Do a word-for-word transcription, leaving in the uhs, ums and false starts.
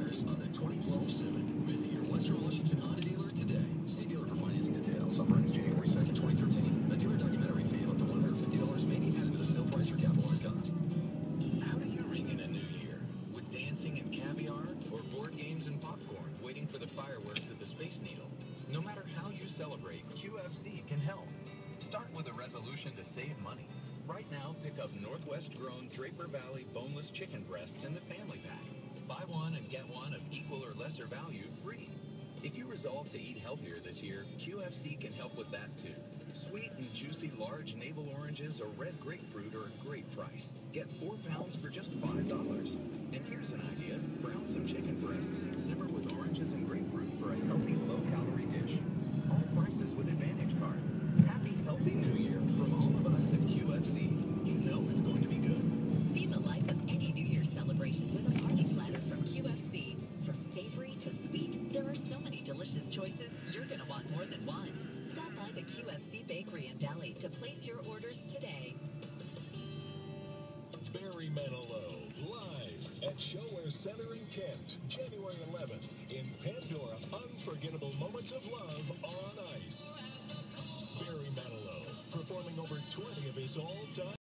winners on the twenty twelve Civic. Visit your Western Washington Honda dealer today. See dealer for financing details. Offer ends January second, twenty thirteen. A dealer documentary fee of up to one hundred fifty dollars may be added to the sale price or capitalized cost. How do you ring in a new year? With dancing and caviar, or board games and popcorn waiting for the fireworks at the Space Needle? No matter how you celebrate, Q F C can help. Start with a resolution to save money. Right now, pick up Northwest-grown Draper Valley boneless chicken breasts in the family pack. Buy one and get one of equal or lesser value free. If you resolve to eat healthier this year, Q F C can help with that too. Sweet and juicy large navel oranges or red grapefruit are a great price. Get four pounds for just five dollars. And here's an idea. Brown some chicken breasts and simmer with oranges and grapefruit for a healthy, low-calorie dish. All prices with Advantage Card. Happy Healthy New Year from all of us at Q F C. You know it's going to be good. Be the life of any New Year's celebration with a party platter from Q F C. From savory to sweet, there are so many delicious choices, you're going to want more than one. Stop by the Q F C Bakery and Deli to place your orders today. Barry Manilow, live at Showware Center in Kent, January eleventh, in Pandora, Unforgettable Moments of Love on Ice. Barry Manilow, performing over twenty of his all-time